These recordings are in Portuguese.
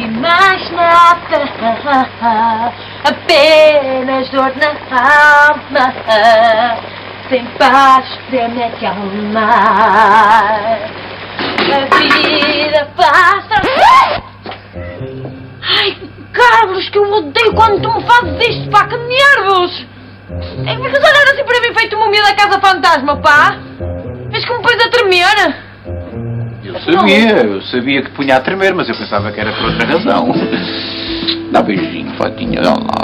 sem mais nada, apenas dor na alma, sem paz promete arrumar. A vida passa. Ai, Carlos, que eu odeio quando tu me fazes isto, pá, que nervos! É que ficas a olhar assim para mim feito múmia da casa fantasma, pá! Vês que me pões a tremer? Eu sabia que te punha a tremer, mas eu pensava que era por outra razão. Dá beijinho, Fatinha, dá lá.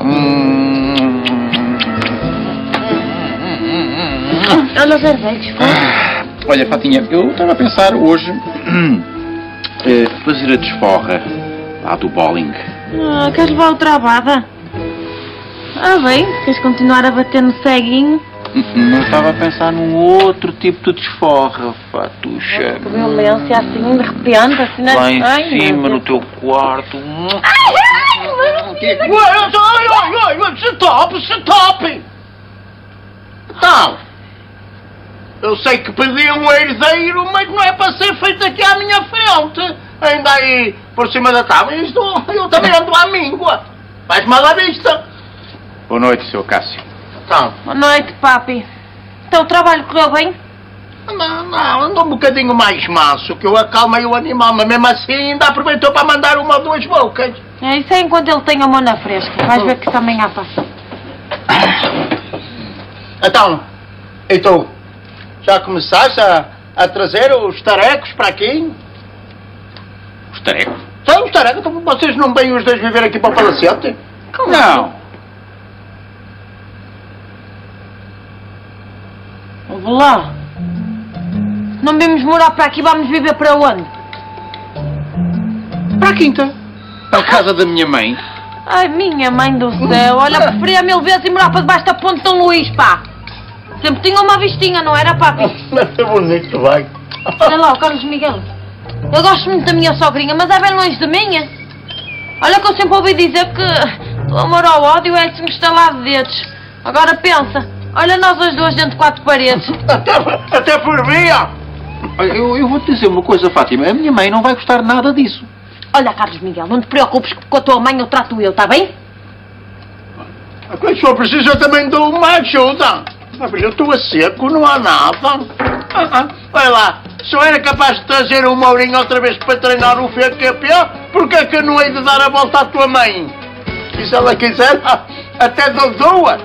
Olha os arbeiros, pá. Olha, Fatinha, eu estava a pensar hoje fazer a desforra lá do bowling. Queres levar outra abada? Bem, queres continuar a bater no ceguinho? Não estava a pensar num outro tipo de desforra, Fatucha. Que violência, assim, de repente, assim, lá em cima, no teu quarto. Stop! Então, eu sei que pedi um herdeiro, mas não é para ser feito aqui à minha frente. Ainda aí, por cima da tábua, isto eu também ando à míngua. Vais mal à vista. Boa noite, Sr. Cássio. Então. Boa noite, papi. Então o trabalho correu bem? Não, andou um bocadinho mais manso, que eu acalmei o animal, mas mesmo assim ainda aproveitou para mandar uma ou duas bocas. É isso é enquanto ele tem a mão na fresca. Vais ver que também há passa. Então, e tu? Já começaste a trazer os tarecos para aqui? Os tarecos? São os tarecos? Então vocês não vêm os dois viver aqui para o palacete? Como não. Ouve lá. Não vimos morar para aqui, vamos viver para onde? Para a quinta. Para a casa da minha mãe. Ai, minha mãe do céu. Olha, preferia 1000 vezes ir morar para debaixo da ponte de São Luís, pá. Sempre tinha uma vistinha, não era, papi? Mas é bonito, vai. Olha lá, o Carlos Miguel. Eu gosto muito da minha sogrinha, mas é bem longe de mim. Olha que eu sempre ouvi dizer que o amor ao ódio é assim um estalar de dedos. Agora pensa, olha nós os dois dentro de 4 paredes. Até por via. Eu vou-te dizer uma coisa, Fátima. A minha mãe não vai gostar nada disso. Olha, Carlos Miguel, não te preocupes que com a tua mãe eu trato eu, está bem? Quando só precisa eu também dou uma ajuda. Mas eu estou a seco, não há nada. Vai lá, se eu era capaz de trazer o Mourinho outra vez para treinar o FQP, porque é que eu não hei de dar a volta à tua mãe? E se ela quiser, até dou duas.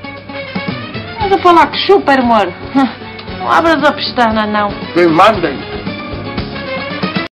Mas a falar que chupa, amor. Não abras a pestana, não. Quem mandem.